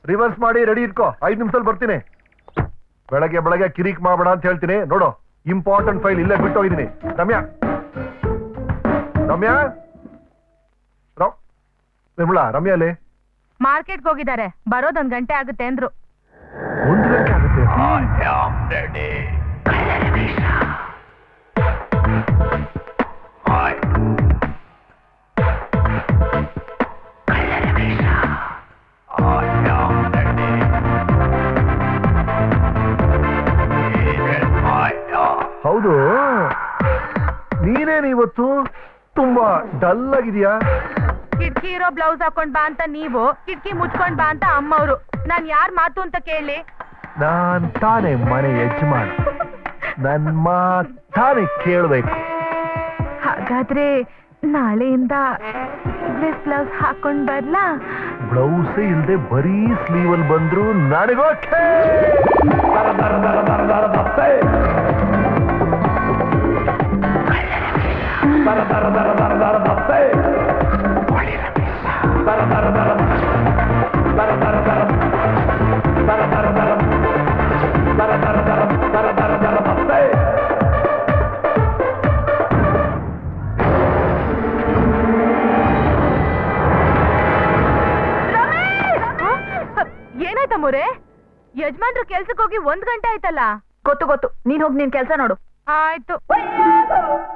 Reverse ಮಾಡಿ ready ಇಟ್ಕೋ, 5 ನಿಮಿಷದಲ್ಲಿ ಬರ್ತೀನಿ. ಬೆಳಗ್ಗೆ ಬೆಳಗ್ಗೆ ಕಿರಿಕ್ ಮಾಡಬೇಡ ಅಂತ ಹೇಳ್ತೀನಿ. ನೋಡು, ಇಂಪಾರ್ಟೆಂಟ್ ಫೈಲ್ ಇಲ್ಲೇ ಬಿಟ್ಟು ಹೋಗಿದ್ದೀನಿ. ರಮ್ಯಾ ರಮ್ಯಾ ನಿರ್ಮಲಾ, ರಮ್ಯಾ ಅಲ್ಲಿ ಮಾರ್ಕೆಟ್ಗೆ ಹೋಗಿದ್ದಾರೆ. ಬರೋದೊಂದು ಗಂಟೆ ಆಗುತ್ತೆ ಅಂದ್ರು. 1 ಗಂಟೆ ಆಗುತ್ತೆ. ಹೌದು, ನೀನೇನು ಇವತ್ತು ತುಂಬಾ ಡಲ್ ಆಗಿದೆಯಾ? ಕಿಟಕಿ ಇರೋ ಬ್ಲೌಸ್ ಹಾಕೊಂಡ್ ಬಾ ಅಂತ ನೀವು, ಕಿಟಕಿ ಮುಚ್ಕೊಂಡ್ ಬಾ ಅಂತ ಅಮ್ಮವ್ರು. ನಾನ್ ಯಾರ್ ಮಾತು ಅಂತ ಕೇಳಿ? ನಾನ್ ತಾನೇ ಮನೆ ಯಜಮಾನ, ನನ್ ಮಾತಾನೆ ಕೇಳ್ಬೇಕು. ಹಾಗಾದ್ರೆ ನಾಳೆಯಿಂದ ಬ್ಲೌಸ್ ಹಾಕೊಂಡ್ ಬರ್ಲಾ? ಬ್ಲೌಸೇ ಇಲ್ದೆ ಬರೀ ಸ್ಲೀವಲ್ಲಿ ಬಂದ್ರು ನನಗೋಕೆ. ಏನಾಯ್ತಮ್ಮೋರೆ? ಯಜಮಾನ್ರು ಕೆಲ್ಸಕ್ಕೆ ಹೋಗಿ 1 ಗಂಟೆ ಆಯ್ತಲ್ಲ. ಗೊತ್ತು, ನೀನ್ ಹೋಗಿ ನಿನ್ ಕೆಲ್ಸ ನೋಡು. ಆಯ್ತು.